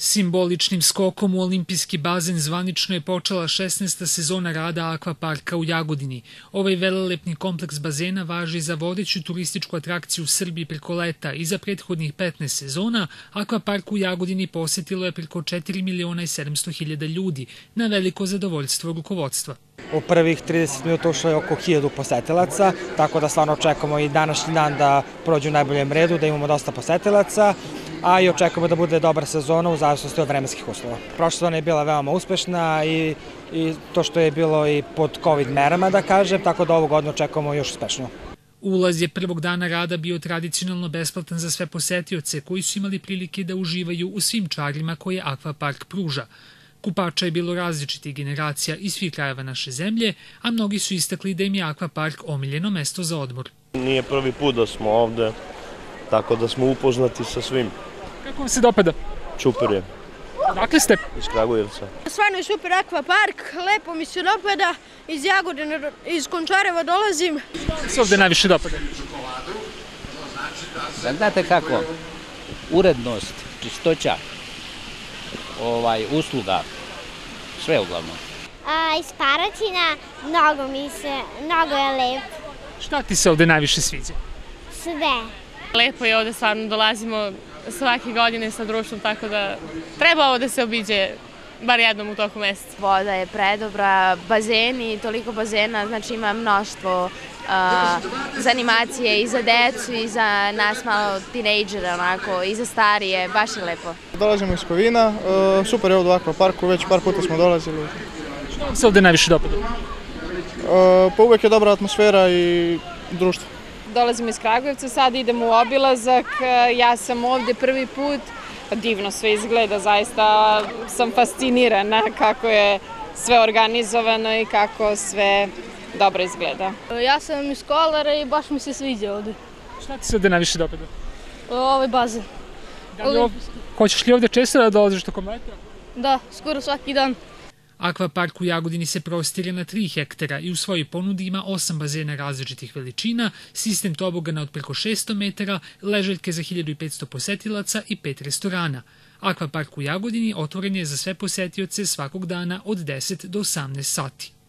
Simboličnim skokom u olimpijski bazen zvanično je počela 16. sezona rada akvaparka u Jagodini. Ovaj velelepni kompleks bazena važi za vodeću turističku atrakciju u Srbiji preko leta i za prethodnih 15 sezona akvapark u Jagodini posetilo je preko 4.700.000 ljudi na veliko zadovoljstvo rukovodstva. U prvih 30 minuta ušlo je oko 1000 posetilaca, tako da stvarno očekujemo i današnji dan da prođu u najboljem redu, da imamo dosta posetilaca, a i očekujemo da bude dobra sezona u zavisnosti od vremenskih uslova. Prošla sezona je bila veoma uspešna i to što je bilo i pod COVID merama, da kažem, tako da ovu godinu očekujemo još uspešno. Ulaz je prvog dana rada bio tradicionalno besplatan za sve posetioce koji su imali prilike da uživaju u svim čarima koje akvapark pruža. Kupača je bilo različitih generacija iz svih krajeva naše zemlje, a mnogi su istakli da im je akvapark omiljeno mesto za odmor. Nije prvi put da smo ovde, tako da smo upoznati sa svim. Kako vam se dopada? Super je. Odakle ste? Iz Kragujevca. Stvarno je super akvapark, lepo mi se dopada, iz Jagodine, iz Končareva dolazim. Što se ovde najviše dopada? Znate kako, urednost, čistoća, usluga, sve uglavnom. Iz Paraćina, mnogo je lep. Šta ti se ovde najviše sviđa? Sve. Lepo je ovde, stvarno dolazimo svake godine sa društvom, tako da treba ovo da se obiđe bar jednom u toku meseca. Voda je predobra, bazeni, toliko bazena, znači ima mnoštvo za animacije i za decu i za nas malo tinejdžera, onako, i za starije, baš je lepo. Dolazimo iz Kovina, super je ovdje u akvaparku, već par puta smo dolazili. Što vam se ovde najviše dopada? Pa uvek je dobra atmosfera i društvo. Dolazimo iz Kragujevca, sad idemo u obilazak, ja sam ovde prvi put, divno sve izgleda, zaista sam fascinirana kako je sve organizovano i kako sve dobro izgleda. Ja sam iz Kolara i baš mi se sviđa ovde. Šta ti se ovde najviše dopada? Ovaj bazen. Hoćeš li ovde često da dolaziš tokom leta? Da, skoro svaki dan. Akvapark u Jagodini se prostire na 3 hektara i u svojoj ponudi ima 8 bazena različitih veličina, sistem tobogana od preko 600 metara, ležaljke za 1500 posetilaca i 5 restorana. Akvapark u Jagodini otvoren je za sve posetioce svakog dana od 10 do 18 sati.